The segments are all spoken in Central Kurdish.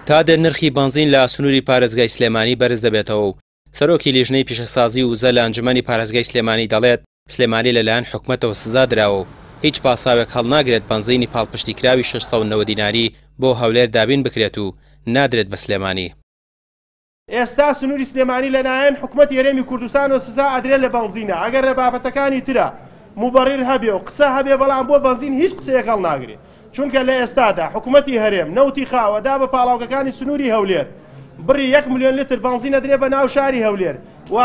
تا دێ نرخی بنزین لە سنووری پارێزگای سلێمانی بەرز دەبێتەوە و سەرۆکی لیژنەی پیشەسازی و وزە لە ئەنجومەنی پارێزگای سلێمانی دەڵێت سلێمانی لەلایەن حکوومەتەوە سزا درراوە و هیچ پاساوێک هەڵناگرێت بنزینی پاڵپشتی کراوی 690 دیناری بۆ هەولێر دابین بکرێت و نادرێت بە سلێمانی. ئێستا سنووری سلێمانی لەلایەن حکوومەت هەرێمی کوردستان و سزا ئەدرێت لە بنزینە ئەگەر لە بابەتەکانی ترە مبەڕیر هەبێ و قسە هەبێ بەڵام بۆ بنزین هیچ قسەیەک هەڵناگرێت چونکە لە ئێستادا حکوومەتی هەرێم نەوتی خاوەدا بە پاڵاوگەکانی سنووری هەولێر بڕی 1 ملیۆن لتر بنزینە درێ بە ناو شاری هەولێر و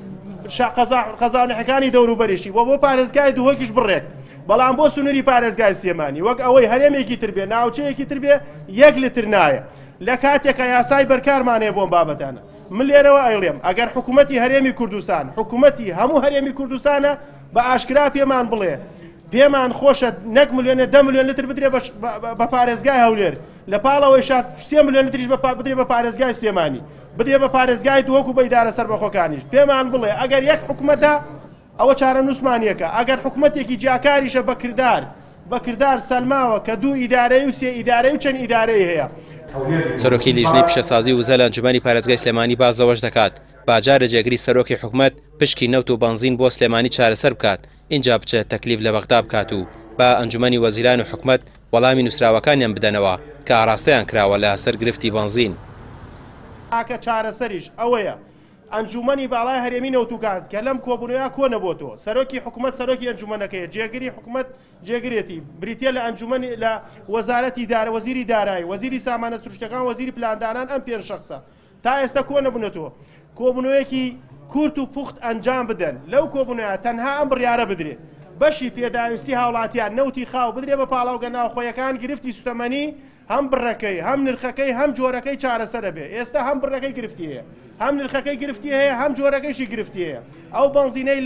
قەزانحەکانی دەوروبەریشی و بۆ پارێزگای دووهۆکیش بڕێت بەڵام بۆ سنووری پارێزگای سلێمانی وەک ئەوەی هەرێمێکی تر بێ ناوچەیەکی تر بێ 1 لتر نایە لە کاتێکە یاسای بەرکارمانەیە بۆم بابەتانە من لێرەوە ئەیڵێم ئەگەر حکوومەتی هەرێمی کوردستان حکوومەتی هەموو هەرێمی کوردستانە بە ئاشکرا پێمان بڵێ پێمان خۆشە 1 ملیۆن 10 ملیۆن لتر بدرێ بە پارێزگای هەولێر لە پاڵەوەی 3 ملیۆن لتریش بدرێ بە پارێزگای سلێمانی بدرێ بە پارێزگای دووەک و بە ئیدارە سەربەخۆکانیش پێمان بڵێ ئەگەر یەک حکوومەتە ئەوە چارە نووسمانیەکە ئەگەر حکوومەتێکی جیاکاریشە بەکردار سەلماوە کە 2 ئیدارەی و 3 ئیدارەی و چەند ئیدارەی هەیە. سەرۆکی لیژنەی پیشەسازی وزە لە ئەنجومەنی پارێزگای سلێمانی باز لەوەش دەکات باجارە جێگری سەرۆکی حکوومەت پشکی نەوت و بنزین بۆ سلێمانی چارەسەر بکات اینجا بچێت تەکلیف لە بەغدا بکات و با ئەنجومەنی وەزیران و حکوومەت وەڵامی نووسراوەکانیان بدەنەوە کە ئاراستەیان کراوە لە سەر گرفتی بنزین. ئاکە چارەسەریش ئەوەیە ئەنجومەنی باڵای هەرێمی نەوت و گاز کە لەم کۆبوونەوە کۆ نەبۆتەوە سەرۆکی حکوومەت سەرۆکی ئەنجومەنەکەیە جێگری حکوومەت جێگرێتی بریتە لە ئەنجومەنی لە وەزارەتی وەزیری دارایی وەزیری سامانە سروشتەکان وەزیری پلاندانان ئەم 5 شەخصە تا ئێستا کۆ نەبوونەتەوە کۆبوونەوەیەکی کورت و پوخت ئەنجام بدەن لەو کۆبوونەوە تەنها ئەم بڕیارە بدرێت بەشی پێداویستی هاوڵاتیان نەوتی خاو بدرێ بە پاڵاوگە ناوخۆیەکان گرفتی سوتەمەنی هەم بڕەکەی هەم نرخەکەی هەم جۆرەکەی چارەسەرە بێ ئێستا هەم بڕەکەی گرفتی هەیە هەم نرخەکەی گرفتی هەیە هەم جۆرەکەیشی گرفتی هەیە ئەو بنزینەی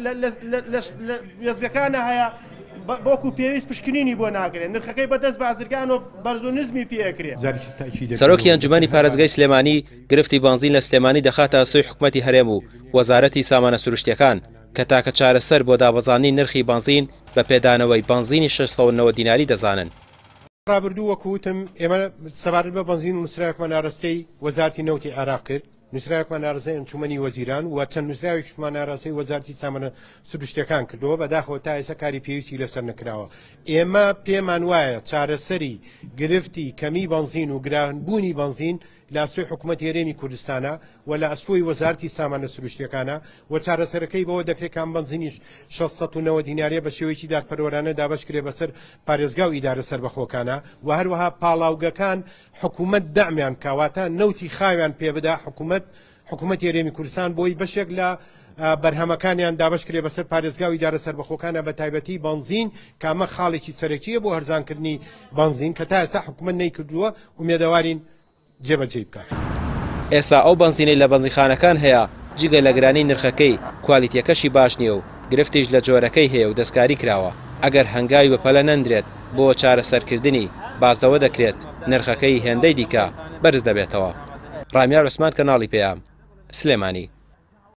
لە وێزەکانە هەیە بۆکو پێویست پشکنینی بۆ ناکرێت نرخەکەی بەدەست بازرگان و بەرزۆنزمی پێکرێت. سەرۆکی ئەنجومەنی پارێزگای سلێمانی گرفتی بنزین لە سلێمانی دەخاتە ئەستۆی حکوومەتی هەرێم و وەزارەتی سامانە سروشتیەکان کە تاکە چارەسەر بۆ دابەزانی نرخی بنزین بە پێدانەوەی بنزینی 690 دیناری دەزانن. ڕابردوو وەکوتم ئێمە سەبارەت بە بنزین نووسراوێکمان ناڕاستەی وەزارەتی نەوتی عێراق کرد نووسراوێکمان ناڕاستەی ئەنجومەنی وەزیران و چەند نووسراوێکمان ناڕاستەی وەزارەتی سامانە سروشتیەکان کردەوە بەداخەوە تا ئێستا کاری پێویستی لەسەر نەکراوە. ئێمە پێمان وایە چارەسەری گرفتی کەمی بنزین و گرانبوونی بنزین لە ئەستۆی حکوومەتی هەرێمی کوردستانە و لە ئەستۆی وەزارەتی سامانە سروشتیەکانە و چارەسەرەکەی بەوە دەکرێت کام بنزینیش 690 دیناریە بە شێوەیەکی دادپەروەرانە دابەشکرێ بەسەر پارێزگا و ئیدارە سەربەخۆکانە و هەروەها پاڵاوگەکان حکوومەت دەعمیان کاواتە نەوتی خاویان پێ بدا حکوومەتی هەرێمی کوردستان بۆی بەشێک لە بەرهەمەکانیان دابشکرێ بەسەر پارێزگا و ئیدارە سەربەخۆکانە بە تایبەتی بنزین کامە خاڵێکی سەرەکیە بۆ هەرزانکردنی بنزین کە تا ئێستا حکوومەت نەیکردووە و مێدەوارین جێبەجێ بکات. ئێستا ئەو بنزینەی لە بنزینخانەکان هەیە جگە لە گرانی نرخەکەی کوالیتیەکەشی باش نییە و گرفتیش لە جۆرەکەی هەیە و دەستکاری کراوە ئەگەر هەنگاوی بەپەلە نەندرێت بۆ چارەسەرکردنی بازدەوە دەکرێت نرخەکەی هێندەی دیکە بەرز دەبێتەوە. ڕامیار عوسمان کەناڵی پێیام سلێمانی.